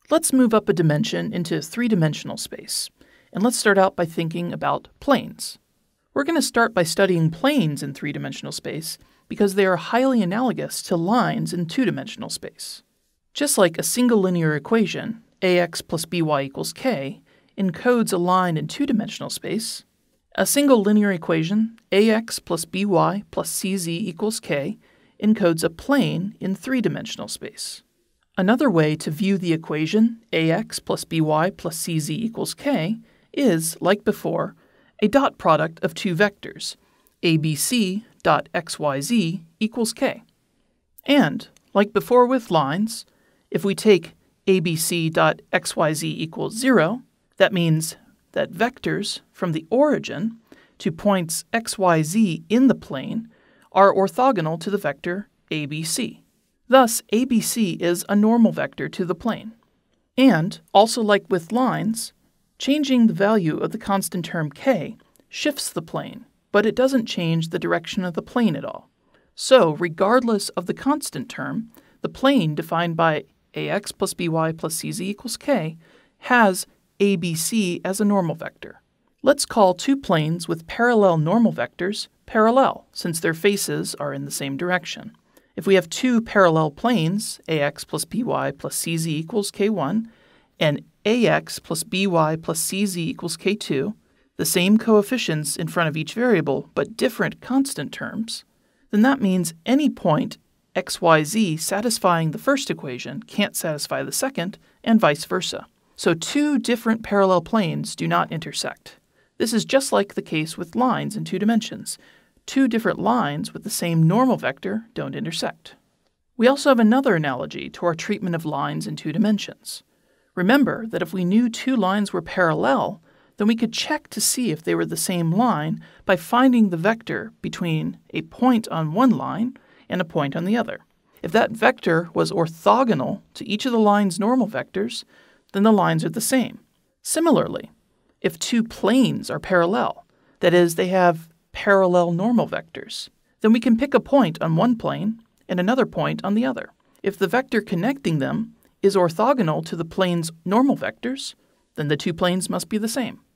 Let's move up a dimension into three-dimensional space, and let's start out by thinking about planes. We're going to start by studying planes in three-dimensional space because they are highly analogous to lines in two-dimensional space. Just like a single linear equation, ax plus by equals k, encodes a line in two-dimensional space, a single linear equation, ax plus by plus cz equals k, encodes a plane in three-dimensional space. Another way to view the equation ax plus by plus cz equals k is, like before, a dot product of two vectors, abc dot xyz equals k. And, like before with lines, if we take abc dot xyz equals 0, that means that vectors from the origin to points xyz in the plane are orthogonal to the vector abc. Thus, ABC is a normal vector to the plane. And, also like with lines, changing the value of the constant term k shifts the plane, but it doesn't change the direction of the plane at all. So, regardless of the constant term, the plane defined by ax plus by plus cz equals k has ABC as a normal vector. Let's call two planes with parallel normal vectors parallel, since their faces are in the same direction. If we have two parallel planes, ax plus by plus cz equals k1, and ax plus by plus cz equals k2, the same coefficients in front of each variable but different constant terms, then that means any point xyz satisfying the first equation can't satisfy the second, and vice versa. So two different parallel planes do not intersect. This is just like the case with lines in two dimensions. Two different lines with the same normal vector don't intersect. We also have another analogy to our treatment of lines in two dimensions. Remember that if we knew two lines were parallel, then we could check to see if they were the same line by finding the vector between a point on one line and a point on the other. If that vector was orthogonal to each of the line's normal vectors, then the lines are the same. Similarly, if two planes are parallel, that is, they have parallel normal vectors, then we can pick a point on one plane and another point on the other. If the vector connecting them is orthogonal to the plane's normal vectors, then the two planes must be the same.